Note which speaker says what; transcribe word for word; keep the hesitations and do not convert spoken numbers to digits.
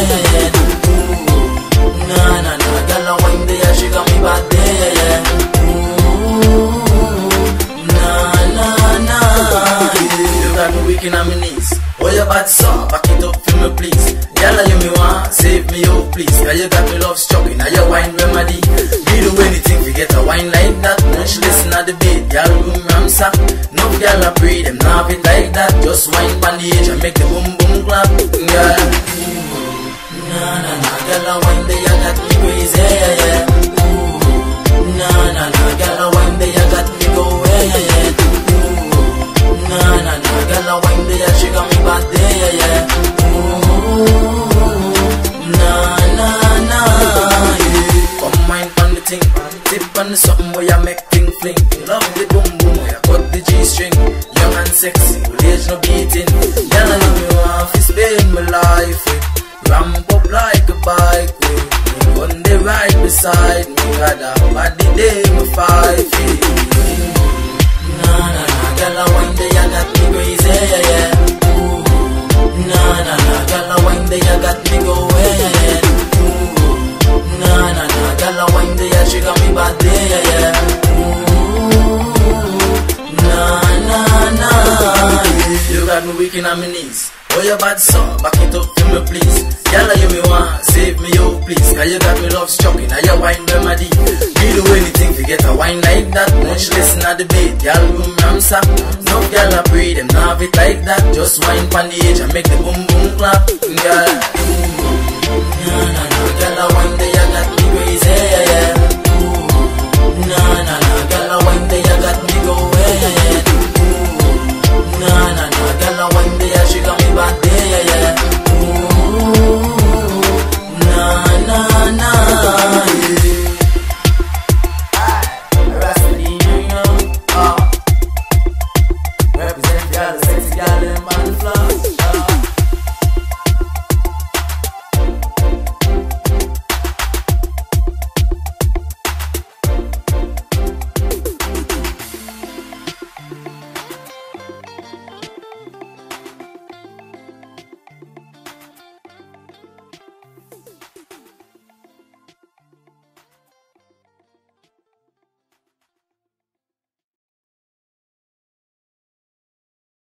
Speaker 1: head. Ooh, nah, nah, nah, girl, I wine there, she got me bad there. Ooh, nah, nah, nah, yeah. You got me weak in on my knees. Oh, your bad song, back it up for me, please. Girl, you me want, save me, oh, please. Cause you got me love struck, now your wine remedy. We do anything, we get a wine like that. When she listen at the beat, girl, room ramsack. No girl, I pray them, not it like that. Just wine pan the edge and make the boom boom clap, girl. Ooh, nah, nah, nah, girl, I wine there, you got me crazy, yeah, yeah. Ooh, nah, nah, nah, girl, I wine there, you got me go, yeah, yeah. Ooh, nah, nah, nah, girl, I wine there, she got me bad there, yeah, yeah. Ooh, nah, nah, nah, yeah. Come wine pan the thing, tip on the something where you make thing fling. Love the boom boom where you cut the G-string. Young and sexy, with age no beating. Girl, I know me want to spend my life with. Ramp up like a bike with. Me on the ride beside me, got a body day me five feet. Nah, nah, nah, girl, I wine there, you got me crazy, yeah, yeah. Ooh, nah, nah, nah, girl, I wine there, you got me go, yeah, yeah. Ooh, nah, nah, nah, girl, I wine there, she got me bad there, yeah, yeah. Ooh, nah, nah, nah, yeah. You got me weak in on my knees. Oh, your bad song, back it up for me, please. Girl, you me want, save me, oh, please. Cause you got me love struck, now your wine remedy. We do anything to get a wine like that. When she listen at the beat, girl, room ramsack. No girl, I pray them, not have it like that. Just wine pan the edge and make the boom boom clap, girl.